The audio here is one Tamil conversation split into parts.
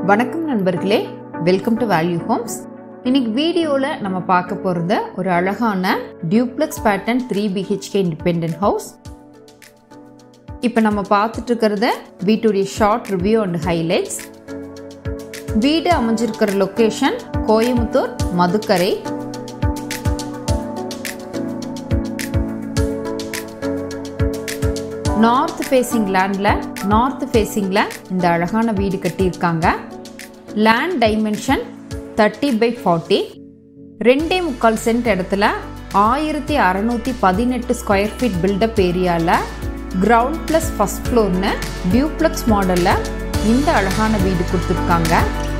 வணக்கம் நண்பர்களே, வெல்கம் டு ValueHomes. இன்னைக்கு வீடியோல நம்ம பார்க்க போறது ஒரு அழகான duplex pattern 3 BHK independent house. இப்போ நம்ம பார்த்துட்டு இருக்கிறது வீட்டுடைய ஷார்ட் ரிவ்யூ அண்ட் ஹைலைட்ஸ். வீடு அமைஞ்சிருக்கிற location Coimbatore Madukkarai. North facing லேண்ட்ல இந்த அழகான வீடு கட்டியிருக்காங்க. லேண்ட் டைமென்ஷன் 30/40, 2.25 சென்ட் இடத்துல 1618 ஸ்கொயர் ஃபீட் பில்டப் ஏரியாவில் கிரவுண்ட் பிளஸ் ஃபர்ஸ்ட் ஃப்ளோர்னு டியூப்ளெக்ஸ் மாடலில் இந்த அழகான வீடு கொடுத்துருக்காங்க.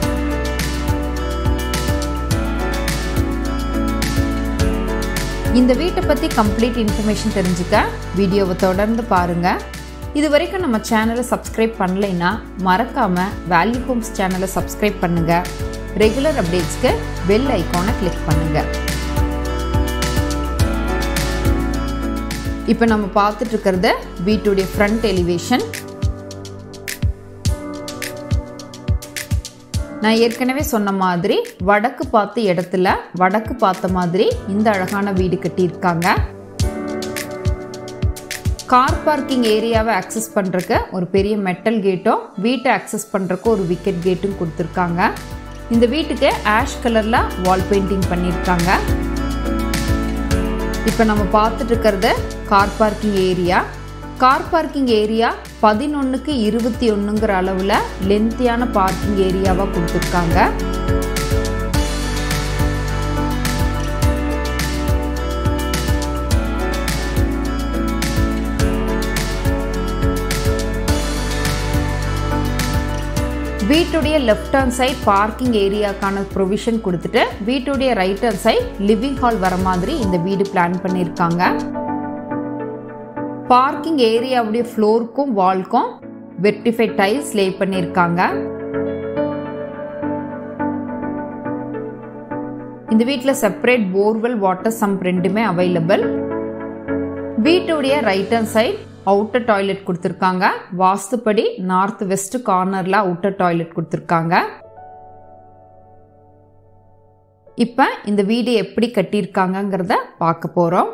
இந்த வீட்டை பற்றி கம்ப்ளீட் இன்ஃபர்மேஷன் தெரிஞ்சுக்க வீடியோவை தொடர்ந்து பாருங்கள். இது வரைக்கும் நம்ம சேனலை சப்ஸ்கிரைப் பண்ணலைன்னா மறக்காமல் ValueHomes சேனலை சப்ஸ்கிரைப் பண்ணுங்கள். ரெகுலர் அப்டேட்ஸ்க்கு பெல் ஐக்கானை கிளிக் பண்ணுங்கள். இப்போ நம்ம பார்த்துட்டு இருக்கிறது வீட்டுடைய ஃப்ரண்ட் எலிவேஷன். நான் ஏற்கனவே சொன்ன மாதிரி வடக்கு பார்த்த இடத்துல வடக்கு பார்த்த மாதிரி இந்த அழகான வீடு கட்டியிருக்காங்க. கார் பார்க்கிங் ஏரியாவை ஆக்சஸ் பண்ணுறக்கு ஒரு பெரிய மெட்டல் கேட்டும் வீட்டை ஆக்சஸ் பண்ணுறக்கு ஒரு விக்கெட் கேட்டும் கொடுத்துருக்காங்க. இந்த வீட்டுக்கு ஆஷ் கலரில் வால் பெயிண்டிங் பண்ணியிருக்காங்க. இப்போ நம்ம பார்த்துட்டு இருக்கிறது car parking area. Car parking area 11:21 அளவில் லென்த்தியான பார்க்கிங் ஏரியாவாக கொடுத்துருக்காங்க. வீட்டுடைய லெஃப்ட் ஹேண்ட் சைட் பார்க்கிங் ஏரியாக்கான ப்ரொவிஷன் கொடுத்துட்டு வீட்டுடைய right hand side living hall வர மாதிரி இந்த வீடு பிளான் பண்ணியிருக்காங்க. பார்க்கிங் ஏரியாவுடைய ஃப்ளோருக்கும் வால்க்கும் வெர்டிஃபைட் டைல்ஸ் லே பண்ணியிருக்காங்க. இந்த வீட்டில் செப்பரேட் போர்வெல் வாட்டர் சம்ப் ரெண்டுமே அவைலபிள். வீட்டுடைய right hand side outer toilet கொடுத்துருக்காங்க. வாஸ்துப்படி நார்த் வெஸ்ட் கார்னர்ல அவுட்டர் டாய்லெட் கொடுத்துருக்காங்க. இப்ப இந்த வீடு எப்படி கட்டியிருக்காங்கிறத பார்க்க போறோம்.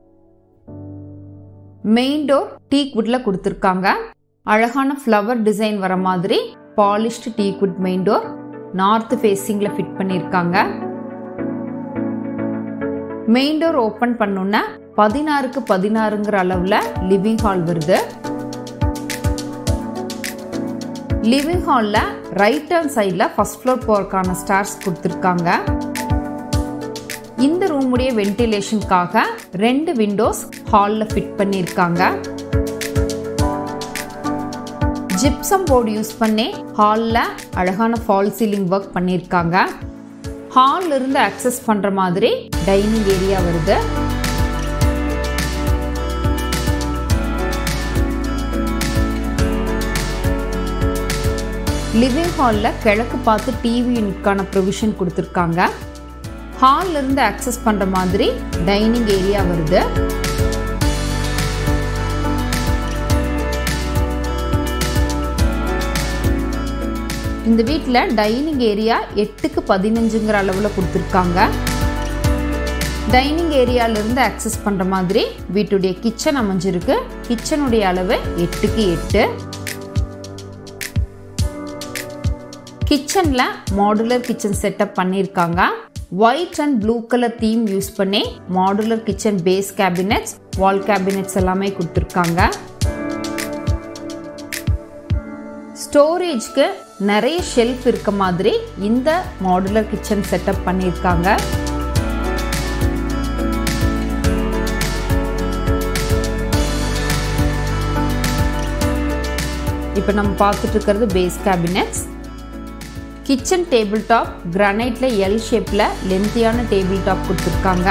மெயின் டோர் டீக் வுட்ல கொடுத்துருக்காங்க. அழகான ஃப்ளவர் டிசைன் வர மாதிரி polished teak wood main door north ஃபேசிங்ல ஃபிட் பண்ணியிருக்காங்க. மெயின் டோர் ஓபன் பண்ணோன்னா 16:16 அளவுல லிவிங் ஹால் வருது. லிவிங் ஹால்ல ரைட் ஹேண்ட் சைட்ல ஃபர்ஸ்ட் ஃப்ளோர் போறதுக்கான ஸ்டார்ஸ் கொடுத்துருக்காங்க. இந்த ரூமுடைய வென்டிலேஷனுக்காக 2 விண்டோஸ் ஹால்ல ஃபிட் பண்ணியிருக்காங்க. ஜிப்சம் போர்டு யூஸ் பண்ணி ஹால்ல அழகான ஃபால் சீலிங் ஒர்க் பண்ணியிருக்காங்க. ஹால்ல இருந்து ஆக்சஸ் பண்ற மாதிரி டைனிங் ஏரியா வருது. லிவிங் ஹால்ல கிழக்கு பார்த்து டிவி யூனிட்கான ப்ரொவிஷன் கொடுத்துருக்காங்க. ஹால்ல இருந்து ஆக்சஸ் பண்ற மாதிரி டைனிங் ஏரியா வருது. இந்த வீட்டில் டைனிங் ஏரியா 8:15 அளவில் கொடுத்துருக்காங்க. டைனிங் ஏரியால இருந்து ஆக்சஸ் பண்ற மாதிரி வீட்டுடைய கிச்சன் அமைஞ்சிருக்கு. கிச்சனுடைய அளவு 8:8. கிச்சன்ல மாடுலர் கிச்சன் செட்டப் பண்ணியிருக்காங்க. White and blue colour theme use பண்ணி modular kitchen base cabinets, wall cabinets எல்லாமே கொடுத்துருக்காங்க. ஸ்டோரேஜ்க்கு நிறைய ஷெல்ஃப் இருக்க மாதிரி இந்த மாடுலர் கிச்சன் செட்டப் பண்ணியிருக்காங்க. இப்போ நம்ம பார்த்துட்டு இருக்கிறது base cabinets. Kitchen table top கிரானைட்ல எல் ஷேப்ல லென்த்தியான டேபிள் டாப் கொடுத்துருக்காங்க.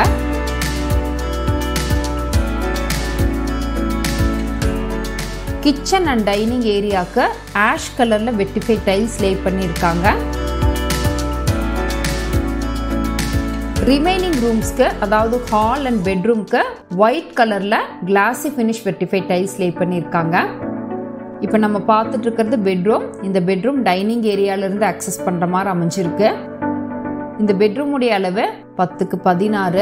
கிச்சன் அண்ட் டைனிங் ஏரியாவுக்கு ஆஷ் கலர்ல வெர்டிஃபைட் டைல்ஸ் லே பண்ணியிருக்காங்க. ரிமைனிங் ரூம்ஸ்க்கு அதாவது ஹால் அண்ட் பெட்ரூம்க்கு ஒயிட் கலர்ல classy finish vitrified tiles lay பண்ணியிருக்காங்க. இப்போ நம்ம பார்த்துட்டு இருக்கிறது பெட்ரூம். இந்த பெட்ரூம் டைனிங் ஏரியால இருந்து அக்சஸ் பண்ற மாதிரி அமைஞ்சிருக்கு. இந்த பெட்ரூம் உடைய அளவு 10க்கு 16.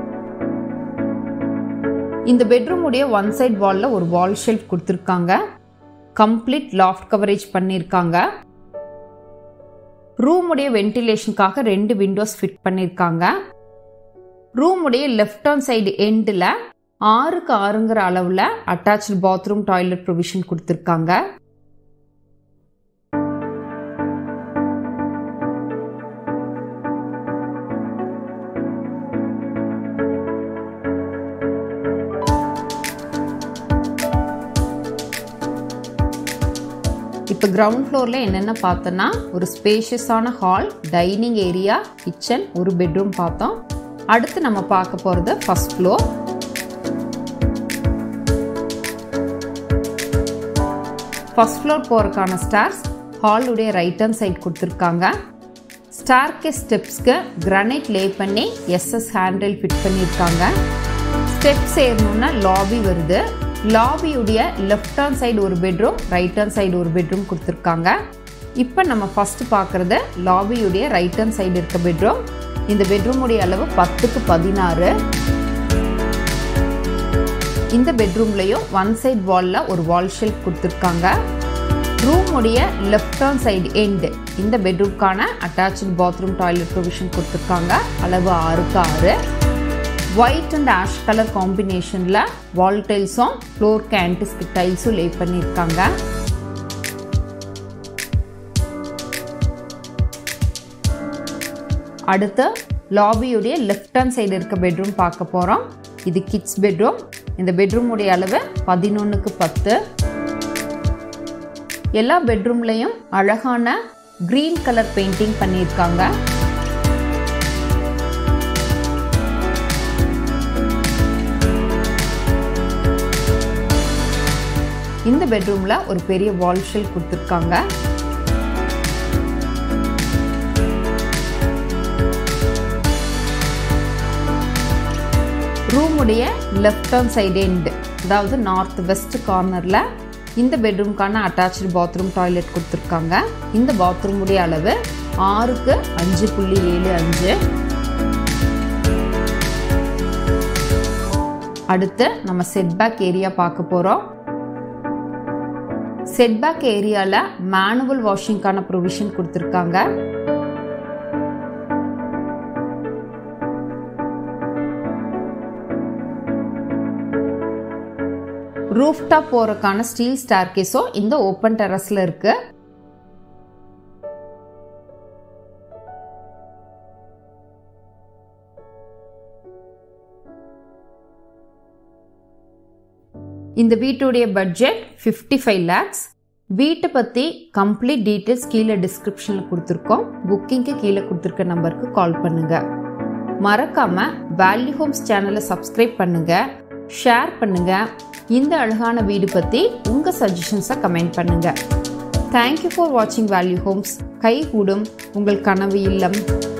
இந்த பெட்ரூம் உடைய ஒன் சைடு வால்ல ஒரு வால் ஷெல்ஃப் கொடுத்திருக்காங்க. கம்ப்ளீட் லாஃப்ட் கவரேஜ் பண்ணிருக்காங்க. ரூம் உடைய வென்டிலேஷனுக்காக 2 விண்டோஸ் ஃபிட் பண்ணிருக்காங்க. ரூம் உடைய லெஃப்ட் ஹேண்ட் சைடு எண்ட்ல 6க்கு 6ங்கிற அளவுல அட்டாச்டு பாத்ரூம் டாய்லெட் ப்ரொவிஷன் கொடுத்திருக்காங்க. இப்போ கிரவுண்ட் ஃப்ளோர்ல என்னென்ன பார்த்தோன்னா ஒரு ஸ்பேஷியஸான ஹால், டைனிங் ஏரியா, கிச்சன், ஒரு பெட்ரூம் பார்த்தோம். அடுத்து நம்ம பார்க்க போகிறது ஃபர்ஸ்ட் ஃப்ளோர். ஃபர்ஸ்ட் ஃப்ளோர் போகிறதுக்கான ஸ்டார்ஸ் ஹாலுடைய ரைட் ஹேண்ட் சைட் கொடுத்துருக்காங்க. ஸ்டார்கேஸ் ஸ்டெப்ஸ்க்கு கிரானைட் லே பண்ணி எஸ்எஸ் ஹேண்டில் ஃபிட் பண்ணியிருக்காங்க. ஸ்டெப்ஸ் ஏறணும்னா லாபி வருது. லாபியுடைய லெஃப்ட் ஹேண்ட் சைடு ஒரு பெட்ரூம், ரைட் ஹேண்ட் சைடு ஒரு பெட்ரூம் கொடுத்துருக்காங்க. இப்போ நம்ம ஃபர்ஸ்ட் பார்க்குறது லாபியுடைய ரைட் ஹேண்ட் சைடு இருக்க பெட்ரூம். இந்த பெட்ரூமுடைய அளவு 10க்கு 16. இந்த பெட்ரூம்லையும் ஒன் சைடு வால்ல ஒரு வால் ஷெல்ஃப் கொடுத்துருக்காங்க. ரூமுடைய லெஃப்ட் ஹேண்ட் சைடு எண்டு இந்த பெட்ரூம்க்கான அட்டாச்டு பாத்ரூம் டாய்லெட் ப்ரொவிஷன் கொடுத்துருக்காங்க. அளவு 6க்கு 6. ஒயிட் அண்ட் ஆஷ் கலர் காம்பினேஷனில் வால் டைல்ஸும் ஃப்ளோருக்கு ஆன்டிஸ்டிக் டைல்ஸும் லே பண்ணியிருக்காங்க. அடுத்து லாபியுடைய லெஃப்ட் ஹேண்ட் சைடு இருக்க பெட்ரூம் பார்க்க போகிறோம். இது கிட்ஸ் பெட்ரூம். இந்த பெட்ரூம் உடைய அளவு 11க்கு 10. எல்லா பெட்ரூம்லையும் அழகான கிரீன் கலர் பெயிண்டிங் பண்ணியிருக்காங்க. இந்த பெட்ரூம்ல ஒரு பெரிய வால் ஷெல்ஃப் கொடுத்துருக்காங்க. ரூமுடைய லெஃப்ட் ஹேண்ட் சைடு எண்டு, அதாவது நார்த் வெஸ்ட் கார்னர்ல இந்த பெட்ரூம்க்கான அட்டாச்டு பாத்ரூம் டாய்லெட் கொடுத்துருக்காங்க. இந்த பாத்ரூமுடைய அளவு 6க்கு 5.75. அடுத்து நம்ம செட்பேக் ஏரியா பார்க்க போறோம். செட்பேக் ஏரியால மேனுவல் வாஷிங்கான ப்ரொவிஷன் கொடுத்துருக்காங்க. ரூஃப் டாப் போறதுக்கான ஸ்டீல் ஸ்டார்கேஸும் இந்த ஓப்பன் டெரஸ்ல இருக்கு. இந்த வீட்டுடைய பட்ஜெட் 55 lakhs. வீட்டை பத்தி கம்ப்ளீட் டீடைல்ஸ் கீழே டிஸ்கிரிப்ஷன்ல கொடுத்துருக்கோம். புக்கிங்க்கு கீழே கொடுத்துருக்க நம்பருக்கு கால் பண்ணுங்க. மறக்காம வேல்யூ ஹோம்ஸ் சேனலை சப்ஸ்கிரைப் பண்ணுங்க, ஷேர் பண்ணுங்க. இந்த அழகான வீடு பத்தி உங்க சஜஷன்ஸை கமெண்ட் பண்ணுங்க. தேங்க்யூ ஃபார் வாட்சிங் வேல்யூ ஹோம்ஸ். கைகூடும் உங்கள் கனவு இல்லம்.